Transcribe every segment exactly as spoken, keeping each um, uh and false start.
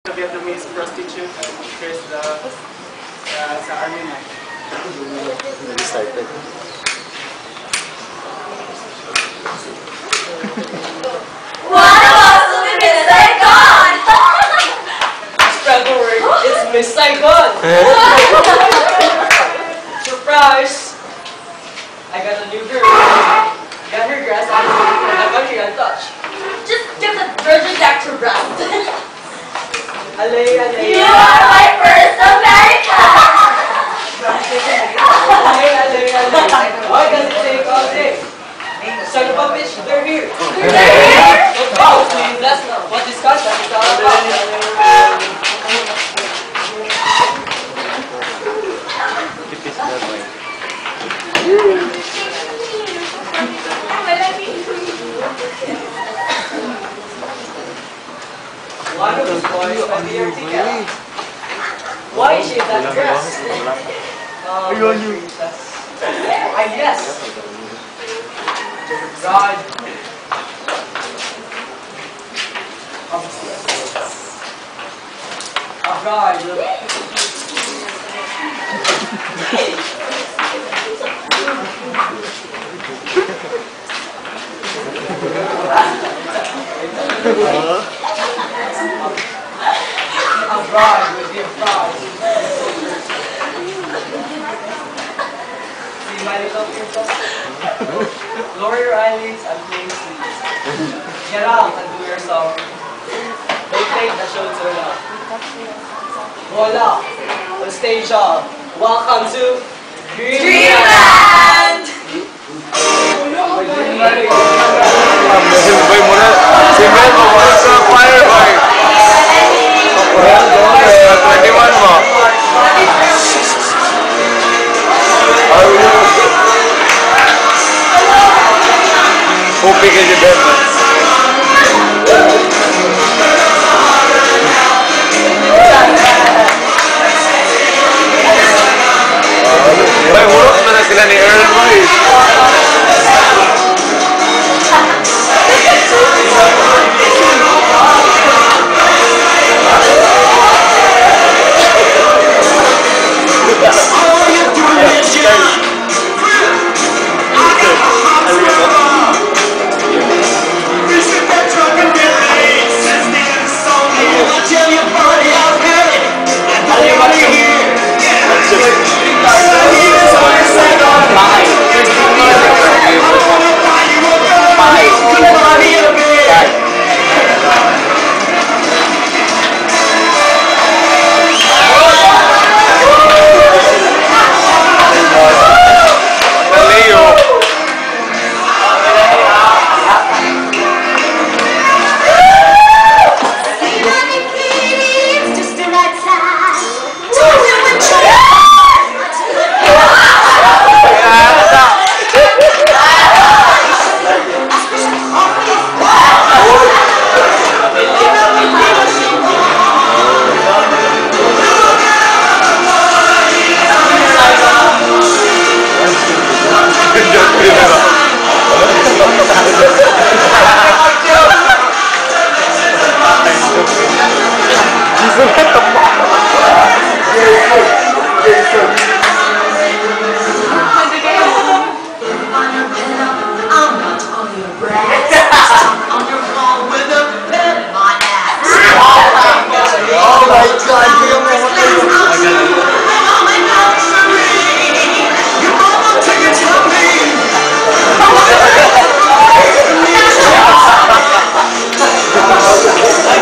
Vietnamese prostitute and Chris the uh, sa army na. We started. What about the Miss Saigon? Spread the word, it's Miss Saigon! Surprise! I got a new girl. Got her grass out of the country untouched. Just give the Virgin back to Rust. Alley, alley. You are my first America! Alley, alley, alley. Why does it take all day? Son of a bitch, they're here. They're here? Oh, please, that's not what discussion is all about. Keep this that way. One of these boys might be your ticket. Why is she that dress? Oh, I guess. God. Oh God. I'm fraud with your fraud. See my little people? Lower your eyelids and play sleeves. Get out and do your song. Don't take the show too long. Voila! On stage all. Welcome to Dreamland! Boy muna, si Mel mo muna sa choir boy. twenty-one mo. Hopi ka dyan din. Boy, hurot na na sila ni Earl boy.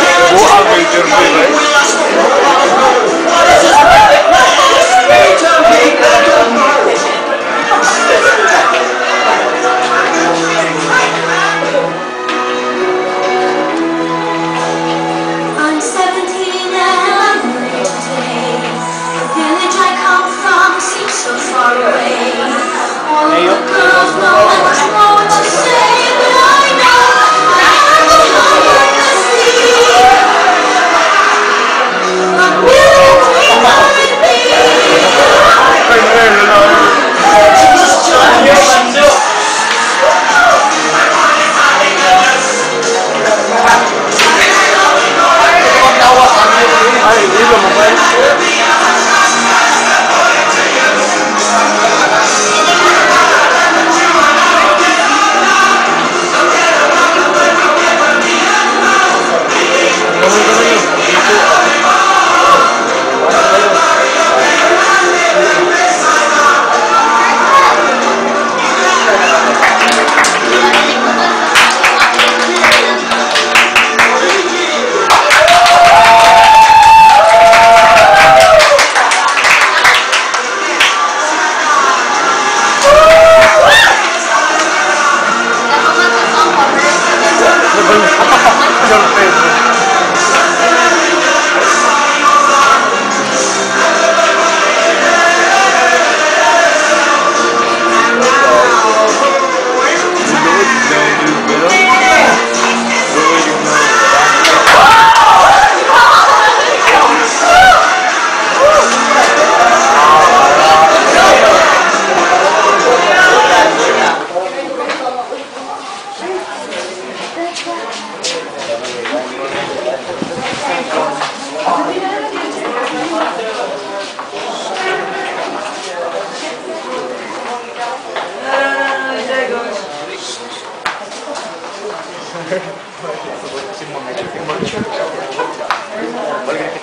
Buang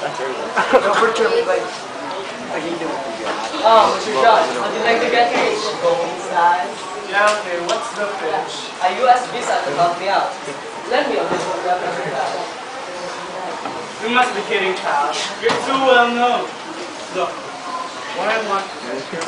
Oh, Mister John, would you like to get rich? Gold stars. Yeah, okay, what's the pitch? A U S visa to help me out. Lend me a bit of that. You must be kidding, pal. You're too well known. Look, what I want is your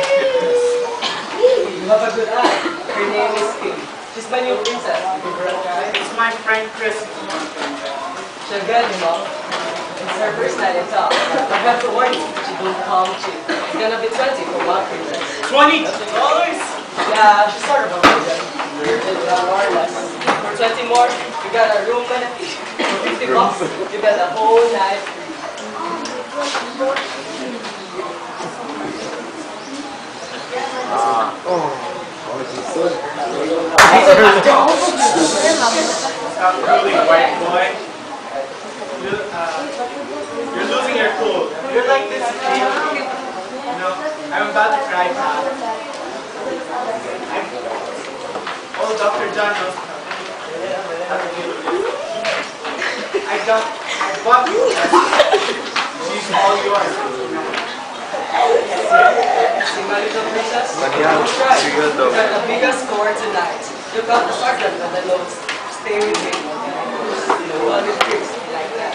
You have a good eye. Her name is Kim. She's my new princess. Give her a try. It's my friend Chris. She'll get him up. It's her first night in town. I have to warn you, she don't come cheap. It's gonna be twenty for one princess. Twenty dollars? Yeah, she's sort of a virgin. Virgin, more or less. For twenty more, you got a room and a tea. For fifty bucks, you got a whole night Stop drooling, white boy. You, uh, you're losing your cool. You're like this baby. You know, I'm about to cry now. I'm, oh, Doctor John knows how to deal with this. I got, I bought you. She's all yours. See my little princess? Manihan, Don't try. sige You daw. got the biggest score tonight. You got the sergeant with the notes. Stay with me. You know what it is like that.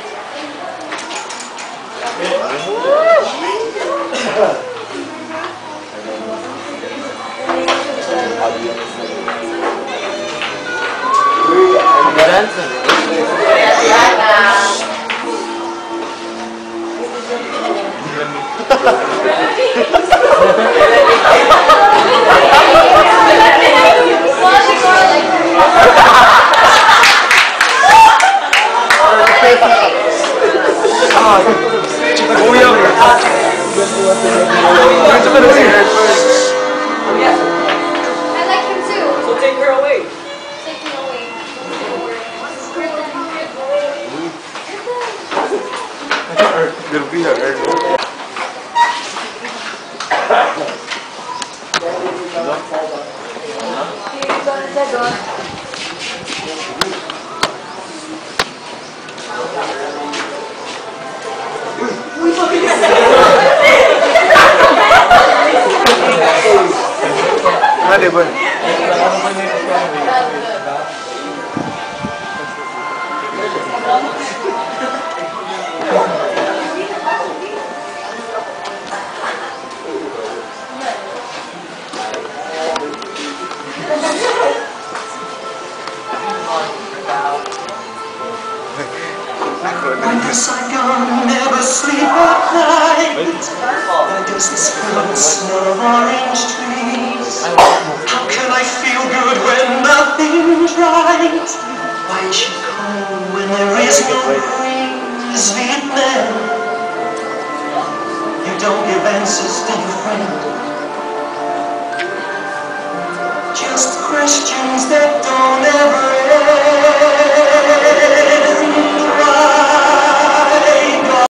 Yes, I like him too. so take her away. Take me away. It'll be her early. Ada ba? When the sun never sleep at night, there does the smell of orange trees. How can I feel good when nothing's right? Why is she cold when there is no breeze? Vietnam, you don't give answers to your friend. Just questions that don't ever end.